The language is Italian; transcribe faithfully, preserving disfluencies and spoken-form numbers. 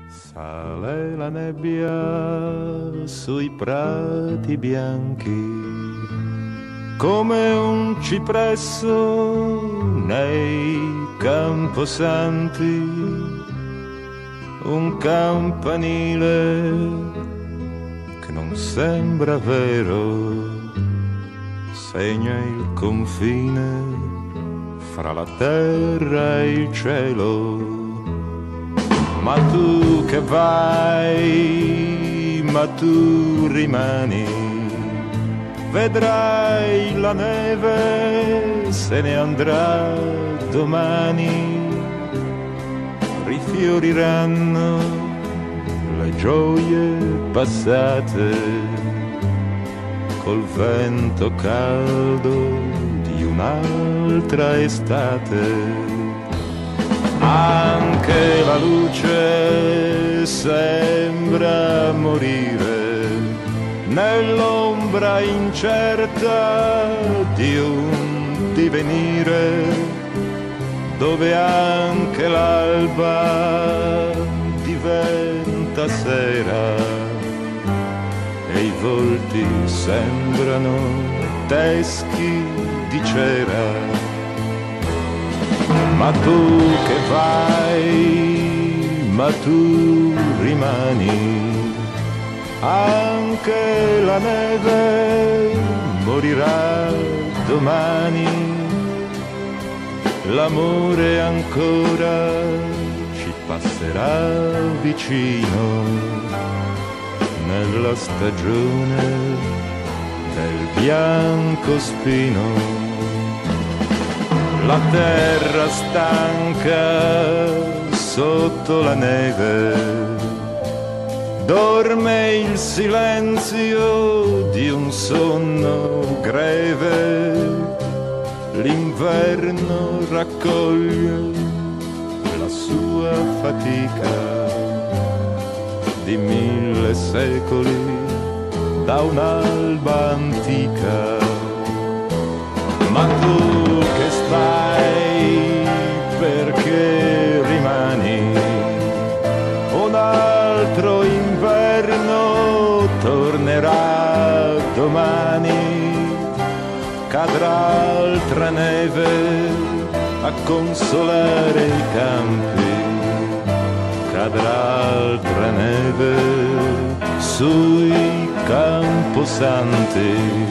Sale la nebbia sui prati bianchi, come un cipresso nei camposanti, un campanile che non sembra vero, segna il confine fra la terra e il cielo. Ma tu che vai, ma tu rimani, vedrai la neve se ne andrà domani, rifioriranno le gioie passate col vento caldo di un'altra estate. Anche la luce sembra morire nell'ombra incerta di un divenire, dove anche l'alba diventa sera e i volti sembrano teschi di cera. Ma tu che vai, ma tu rimani, anche la neve morirà domani, l'amore ancora ci passerà vicino nella stagione del bianco spino. La terra stanca sotto la neve, dorme il silenzio di un sonno greve, l'inverno raccoglie la sua fatica di mille secoli da un'alba antica. Ma tu che stai, perché rimani? Un altro inverno tornerà domani, cadrà altra neve a consolare i campi, cadrà altra neve sui camposanti.